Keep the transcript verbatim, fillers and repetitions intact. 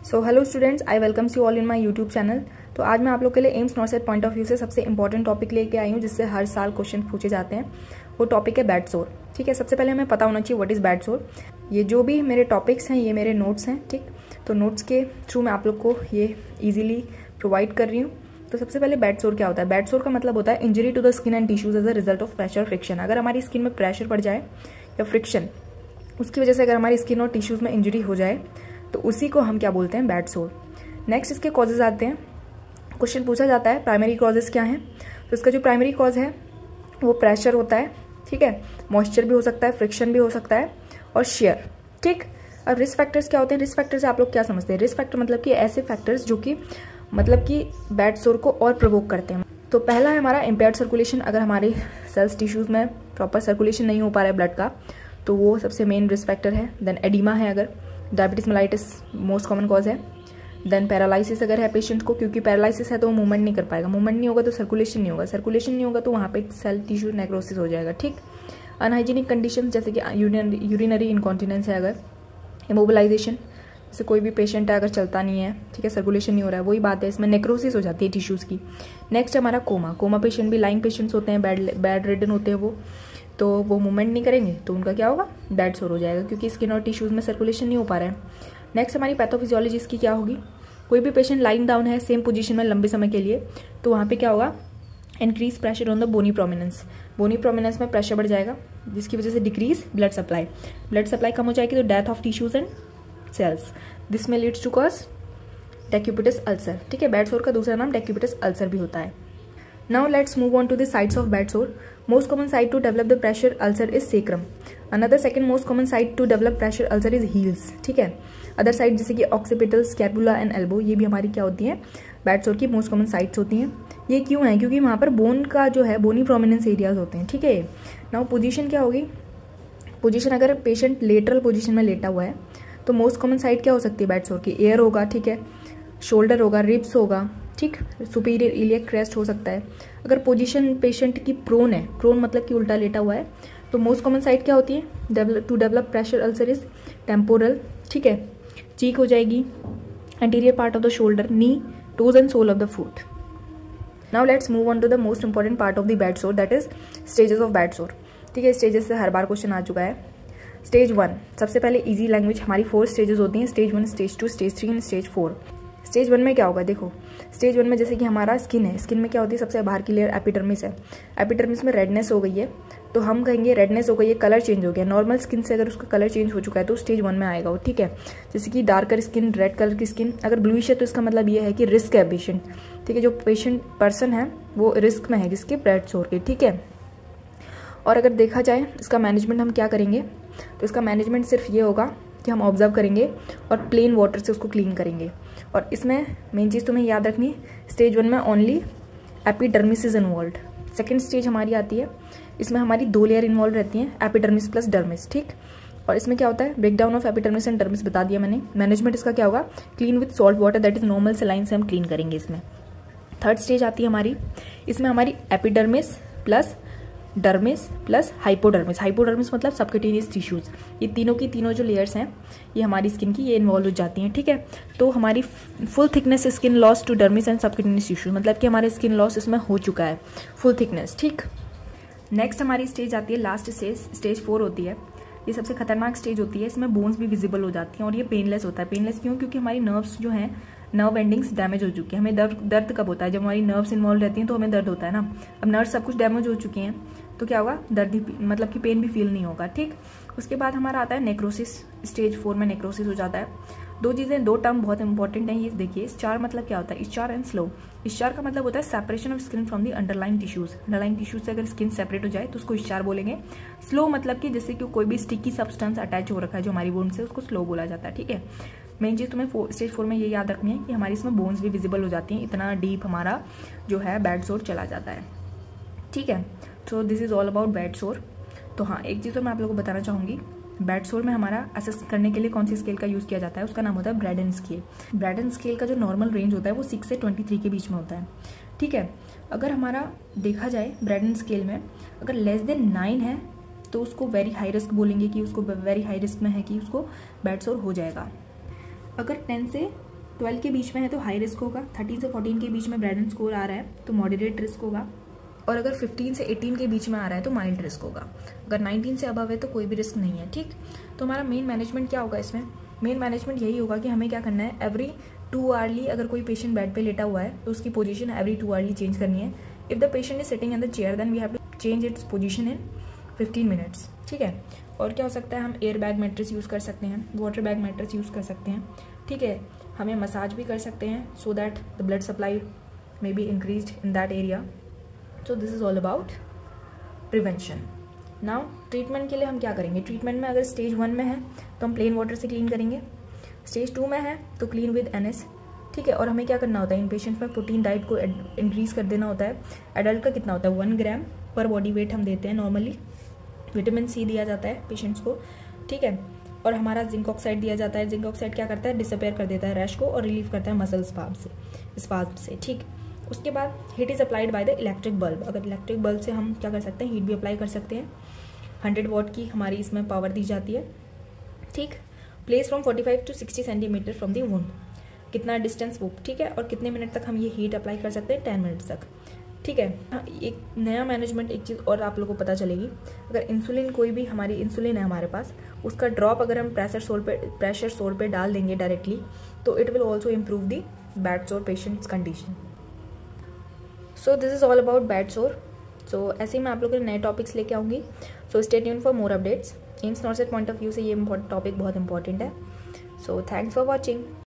So hello students, I welcomes you all in my YouTube channel. तो आज मैं आप लोग के लिए AIIMS NORCET point of view से सबसे इंपॉर्टेंट टॉपिक लेके आई हूँ, जिससे हर साल क्वेश्चन पूछे जाते हैं। वो टॉपिक है बेड सोर। ठीक है, सबसे पहले हमें पता होना चाहिए व्हाट इज़ बेड सोर। ये जो भी मेरे टॉपिक्स हैं ये मेरे नोट्स हैं। ठीक, तो नोट्स के थ्रू मैं आप लोग को ये ईजिली प्रोवाइड कर रही हूँ। तो सबसे पहले बेड सोर क्या होता है? बेड सोर का मतलब होता है injury to the skin and tissues as a result of pressure friction. अगर हमारी स्किन में प्रेशर पड़ जाए या फ्रिक्शन, उसकी वजह से अगर हमारी स्किन और टिश्यूज में इंजरी हो जाए तो उसी को हम क्या बोलते हैं? बेड सोर। नेक्स्ट इसके कॉजेज आते हैं। क्वेश्चन पूछा जाता है प्राइमरी कॉजेज क्या हैं। तो इसका जो प्राइमरी कॉज है वो प्रेशर होता है। ठीक है, मॉइस्चर भी हो सकता है, फ्रिक्शन भी हो सकता है और शेयर। ठीक, अब रिस्क फैक्टर्स क्या होते हैं? रिस्क फैक्टर से आप लोग क्या समझते हैं? रिस्क फैक्टर मतलब कि ऐसे फैक्टर्स जो कि मतलब कि बेड सोर को और प्रोवोक करते हैं। तो पहला है हमारा इम्पेयर्ड सर्कुलेशन। अगर हमारे सेल्स टिश्यूज में प्रॉपर सर्कुलेशन नहीं हो पा रहा है ब्लड का, तो वो सबसे मेन रिस्क फैक्टर है। देन एडिमा है, अगर diabetes mellitus most common cause है। देन पैरालिसिस अगर है पेशेंट को, क्योंकि पैरालिसिस है तो वो मूवमेंट नहीं कर पाएगा, मूवमेंट नहीं होगा तो सर्कुलेशन नहीं होगा, सर्कुलेशन नहीं होगा तो वहाँ पे सेल टिश्यू नेक्रोसिस हो जाएगा। ठीक, अनहाइजीनिक कंडीशन जैसे कि यूरिनरी इनकॉन्टिनेंस है, अगर इमोबिलाइजेशन, जैसे कोई भी पेशेंट है अगर चलता नहीं है, ठीक है, सर्कुलेशन नहीं हो रहा है, वही बात है, इसमें नेक्रोसिस हो जाती है टिश्यूज़ की। नेक्स्ट हमारा कोमा। कोमा पेशेंट भी लाइन पेशेंट्स होते हैं, बेड बेड रिडन होते हैं वो, तो वो मूवमेंट नहीं करेंगे तो उनका क्या होगा? बेड सोर हो जाएगा, क्योंकि स्किन और टिश्यूज़ में सर्कुलेशन नहीं हो पा रहा है। नेक्स्ट हमारी पैथोफिजियोलॉजी इसकी क्या होगी? कोई भी पेशेंट लाइन डाउन है सेम पोजीशन में लंबे समय के लिए, तो वहाँ पे क्या होगा? Increase pressure on the bony prominence. Bony prominence में प्रेशर बढ़ जाएगा, जिसकी वजह से decrease blood supply. Blood supply कम हो जाएगी तो death of tissues and cells. This may leads to cause decubitus ulcer. ठीक है, बेड सोर का दूसरा नाम डेक्यूबिटस अल्सर भी होता है। Now let's move on to the sites of bed sore. Most common site to develop the pressure ulcer is sacrum. Another second most common site to develop pressure ulcer is heels. ठीक है, other side जैसे कि occipital, scapula and elbow, ये भी हमारी क्या होती हैं? बेड सोर की मोस्ट कॉमन साइट्स होती हैं। ये क्यों है? क्योंकि वहाँ पर बोन का जो है बोनी प्रोमिनेंस एरियाज होते हैं। ठीक है, नाउ पोजीशन क्या होगी? पोजीशन अगर पेशेंट लेटरल पोजीशन में लेटा हुआ है तो मोस्ट कॉमन साइट क्या हो सकती है बेड सोर की? एयर होगा, ठीक है, शोल्डर होगा, रिब्स होगा, ठीक, सुपीरियर इलियक क्रेस्ट हो सकता है। अगर पोजीशन पेशेंट की प्रोन है, प्रोन मतलब कि उल्टा लेटा हुआ है, तो मोस्ट कॉमन साइट क्या होती है to develop pressure ulcer is temporal. ठीक है, चीक हो जाएगी, anterior part of the shoulder, knee, toes and sole of the foot. Now let's move on to the most important part of the bed sore, that is stages of bed sore. ठीक है, stages से हर बार question आ चुका है। Stage one, सबसे पहले easy language, हमारी four stages होती हैं, stage one, stage two, stage three and stage four. Stage one में क्या होगा? देखो, स्टेज वन में जैसे कि हमारा स्किन है, स्किन में क्या होती है? सबसे बाहर की लेयर एपिडर्मिस है। एपिडर्मिस में रेडनेस हो गई है, तो हम कहेंगे रेडनेस हो गई है, कलर चेंज हो गया। नॉर्मल स्किन से अगर उसका कलर चेंज हो चुका है तो स्टेज वन में आएगा वो। ठीक है, जैसे कि डार्कर स्किन, रेड कलर की स्किन अगर ब्लूइश है तो इसका मतलब ये है कि रिस्क है पेशेंट। ठीक है, जो पेशेंट पर्सन है वो रिस्क में है जिसके बेड सोर के। ठीक है, और अगर देखा जाए इसका मैनेजमेंट हम क्या करेंगे, तो इसका मैनेजमेंट सिर्फ ये होगा कि हम ऑब्जर्व करेंगे और प्लेन वाटर से उसको क्लीन करेंगे। और इसमें मेन चीज़ तुम्हें याद रखनी, स्टेज वन में only epidermis is involve. Second stage हमारी आती है, इसमें हमारी दो लेयर इन्वॉल्व रहती हैं, एपिडर्मिस प्लस डर्मिस। ठीक, और इसमें क्या होता है? Break down of epidermis and dermis बता दिया मैंने। मैनेजमेंट इसका क्या होगा? Clean with salt water, that is normal saline से हम क्लीन करेंगे इसमें। थर्ड स्टेज आती है हमारी, इसमें हमारी epidermis plus dermis plus hypodermis. Hypodermis मतलब सबक्यूटेनियस टिश्यूज, ये तीनों की तीनों जो लेयर्स हैं ये हमारी स्किन की ये इन्वॉल्व हो जाती हैं। ठीक है, तो हमारी full thickness skin loss to dermis and subcutaneous tissues, मतलब कि हमारे स्किन लॉस इसमें हो चुका है, फुल थिकनेस। ठीक, नेक्स्ट हमारी स्टेज आती है लास्ट स्टेज, स्टेज फोर होती है। ये सबसे खतरनाक स्टेज होती है, इसमें बोन्स भी विजिबल हो जाती हैं और ये पेनलेस होता है। पेनलेस क्यों? क्योंकि हमारी नर्व्स जो हैं, नर्व एंडिंग्स डैमेज हो चुकी है। हमें दर्द दर्द कब होता है? जब हमारी नर्व्स इन्वॉल्व रहती हैं तो हमें दर्द होता है ना। अब नर्व सब कुछ डैमेज हो चुकी हैं तो क्या होगा? दर्द ही, मतलब कि पेन भी फील नहीं होगा। ठीक, उसके बाद हमारा आता है नेक्रोसिस। स्टेज फोर में नेक्रोसिस हो जाता है। दो चीज़ें, दो टर्म बहुत इंपॉर्टेंट हैं, ये देखिए। स्चार मतलब क्या होता है? स्चार एंड स्लो। स्चार का मतलब होता है separation of skin from the underline tissues. Underline tissues से अगर स्किन सेपरेट हो जाए तो उसको स्चार बोलेंगे। स्लो मतलब कि जैसे कि कोई भी स्टिकी सब्सटेंस अटैच हो रखा है जो हमारी बोन से, उसको स्लो बोला जाता है। ठीक है, मेन चीज़ तुम्हें स्टेज फोर में ये याद रखनी है कि हमारी इसमें बोन्स भी विजिबल हो जाती हैं, इतना डीप हमारा जो है बेड सोर चला जाता है। ठीक है, so this is all about bed sore. तो हाँ, एक चीज़ तो मैं आप लोगों को बताना चाहूँगी, बेड सोर में हमारा असेस करने के लिए कौन सी स्केल का यूज़ किया जाता है, उसका नाम होता है ब्रैडन स्केल। ब्रैडन स्केल का जो नॉर्मल रेंज होता है वो सिक्स से ट्वेंटी थ्री के बीच में होता है। ठीक है, अगर हमारा देखा जाए ब्रैडन स्केल में अगर लेस देन नाइन है तो उसको वेरी हाई रिस्क बोलेंगे कि उसको वेरी हाई रिस्क में है कि उसको बेड सोर हो जाएगा। अगर टेन से ट्वेल्व के बीच में है तो हाई रिस्क होगा, थर्टीन से फोर्टीन के बीच में ब्राइडन स्कोर आ रहा है तो मॉडरेट रिस्क होगा, और अगर फिफ्टीन से एटीन के बीच में आ रहा है तो माइल्ड रिस्क होगा। अगर नाइनटीन से अबव है तो कोई भी रिस्क नहीं है, ठीक। तो हमारा मेन मैनेजमेंट क्या होगा इसमें? मेन मैनेजमेंट यही होगा कि हमें क्या करना है, एवरी टू आवरली अगर कोई पेशेंट बेड पे लेटा हुआ है तो उसकी position every two hourly change करनी है। If the patient is sitting in the chair then we have to change its position in fifteen minutes, ठीक है। और क्या हो सकता है, हम एयर बैग मैट्रेस यूज़ कर सकते हैं, वाटर बैग मैट्रेस यूज़ कर सकते हैं, ठीक है। हमें मसाज भी कर सकते हैं so that the blood supply may be increased in that area. So this is all about prevention. Now treatment के लिए हम क्या करेंगे? ट्रीटमेंट में अगर स्टेज वन में है तो हम प्लेन वाटर से क्लीन करेंगे, स्टेज टू में है तो क्लीन विद एन एस, ठीक है। और हमें क्या करना होता है, इन पेशेंट्स में प्रोटीन डाइट को इंक्रीज़ कर देना होता है। एडल्ट का कितना होता है, वन ग्राम पर बॉडी वेट हम देते हैं नॉर्मली। विटामिन सी दिया जाता है पेशेंट्स को, ठीक है। और हमारा जिंक ऑक्साइड दिया जाता है। जिंक ऑक्साइड क्या करता है, डिसअपेयर कर देता है रैश को और रिलीव करता है मसल स्पाज्म से स्पाज्म से ठीक। उसके बाद heat is applied by the electric bulb. अगर इलेक्ट्रिक बल्ब से हम क्या कर सकते हैं, हीट भी अप्लाई कर सकते हैं। हंड्रेड वॉट की हमारी इसमें पावर दी जाती है, ठीक। Place from forty five to sixty centimetre from the wound, कितना डिस्टेंस वो, ठीक है। और कितने मिनट तक हम ये हीट अप्लाई कर सकते हैं, टेन मिनट्स तक, ठीक है। एक नया मैनेजमेंट, एक चीज़ और आप लोगों को पता चलेगी, अगर इंसुलिन कोई भी हमारी इंसुलिन है हमारे पास, उसका ड्रॉप अगर हम प्रेशर सोल पे प्रेशर सोल पे डाल देंगे डायरेक्टली तो it will also improve the bed sore patient's condition. So this is all about bed sore. सो ऐसे ही मैं आप लोगों के नए टॉपिक्स लेके आऊँगी। So stay tune for more updates. AIIMS NORCET point of view से ये टॉपिक बहुत इंपॉर्टेंट है। So thanks for watching.